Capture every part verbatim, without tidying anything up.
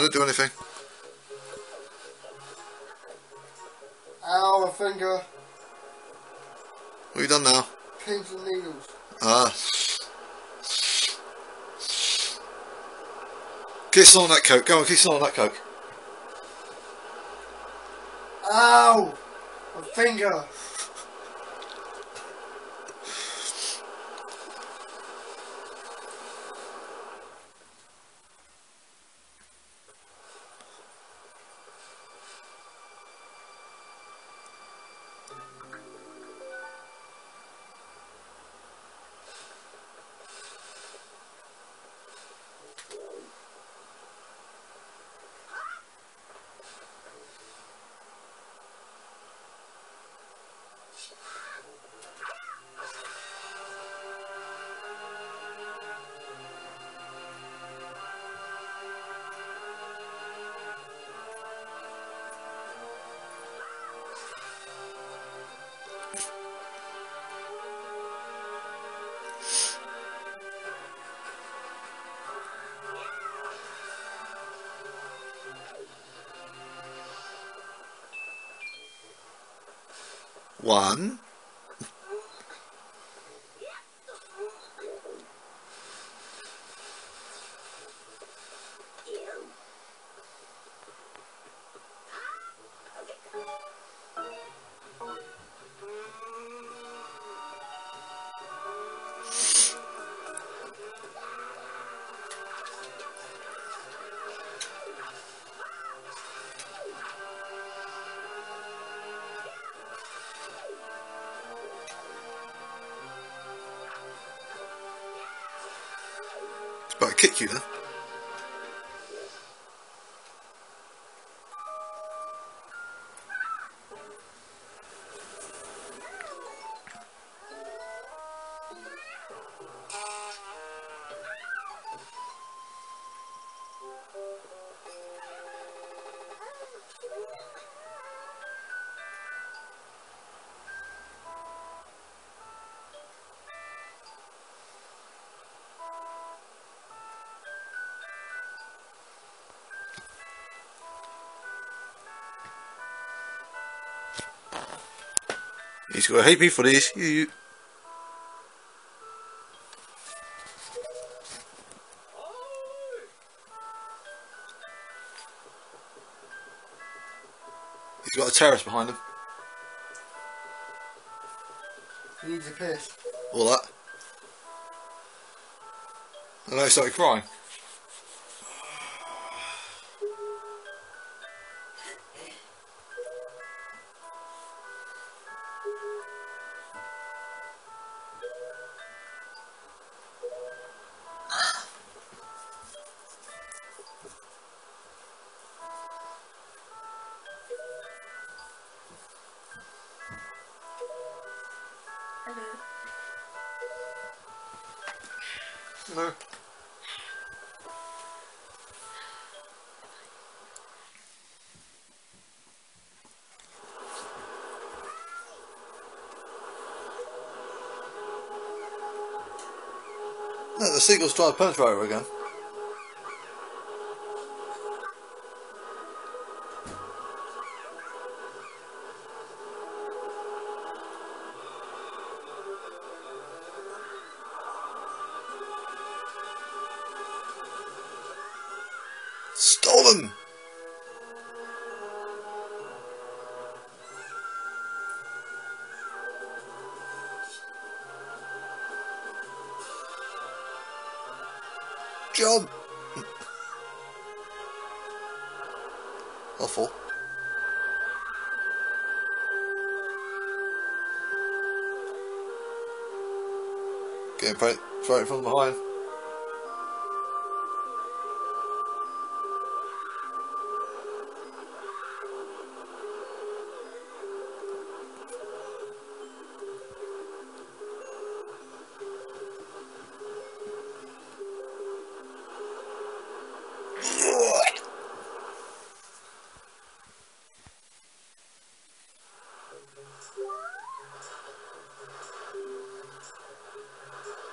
don't do anything. Ow, my finger. What have you done now? Pins and needles. Ah. Kiss on that coke. Go on, kiss on that coke. Ow! My finger. One. It's about to kick you then. He's got to hate me for this. You. He's got a terrace behind him. He needs a piss. All that. And now he started crying. No. No, the seagull's trying to penetrate her again. Stolen! Job! Awful. Getting right, right from behind.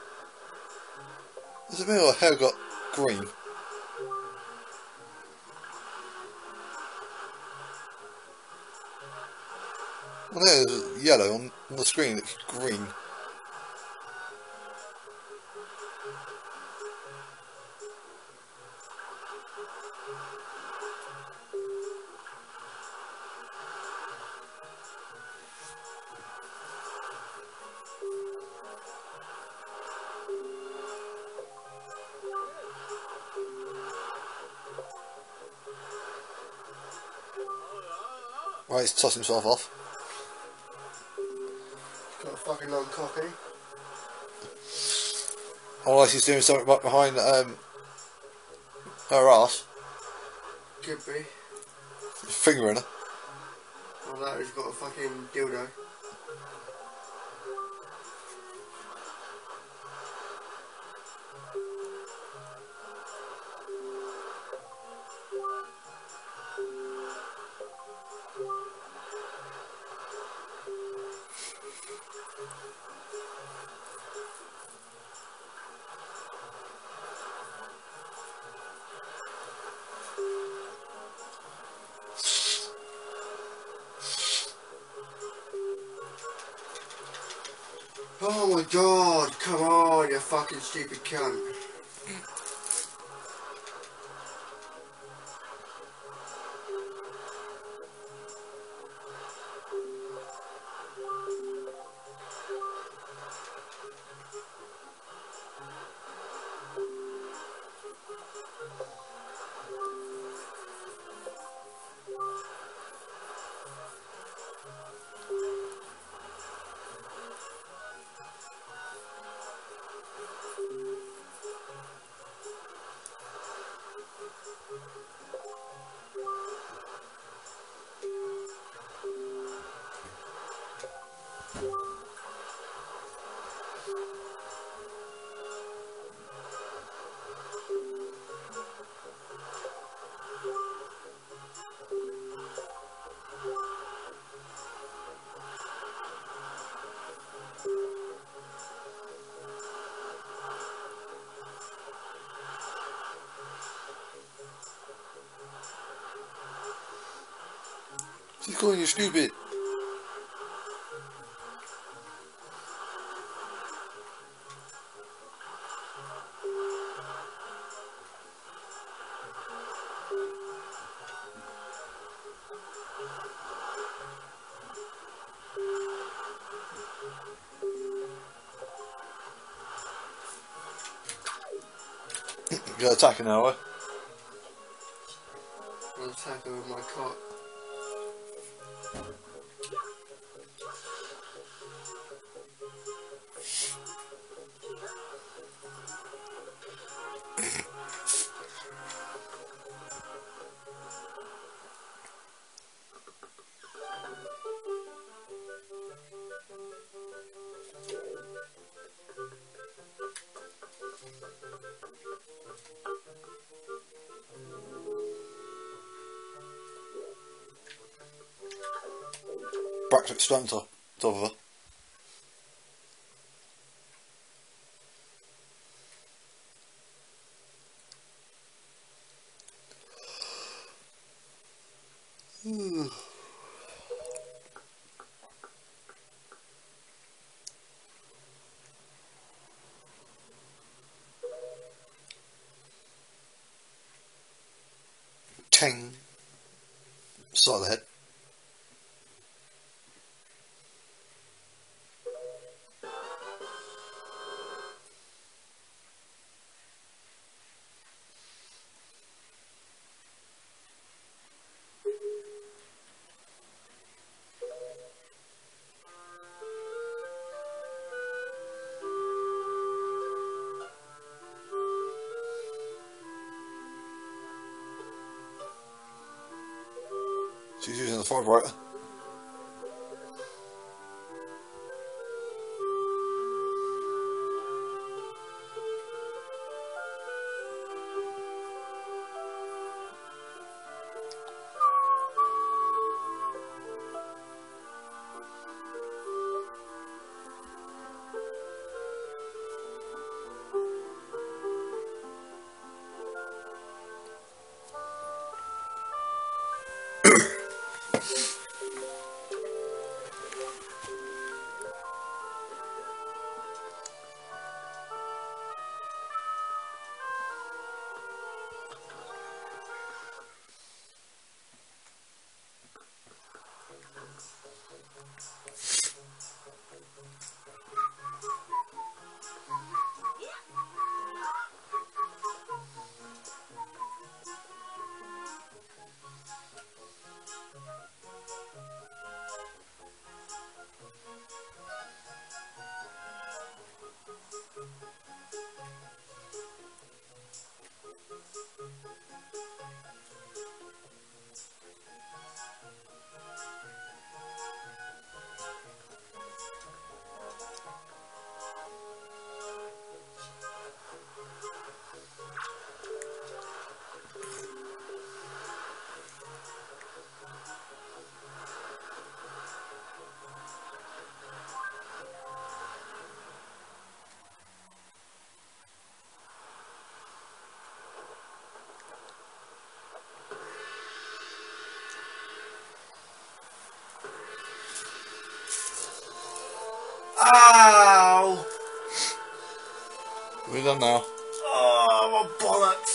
Is it me or her hair got green? Well, there's yellow on, on the screen. It's green. Right, he's tossed himself off. Got a fucking long cocky. Unless he's doing something right behind um, her ass. Could be. Fingering her. Well, that he's got a fucking dildo. Oh my god, come on, you fucking stupid cunt. She's calling you stupid. You're attacking now, eh? I'm attacking with my cock. Brack's straight on top, top of her. Ting. Side of the head. She's using the vibrator. Ow! We're done now. Oh, my bollocks!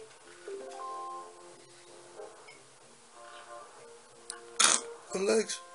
Good legs.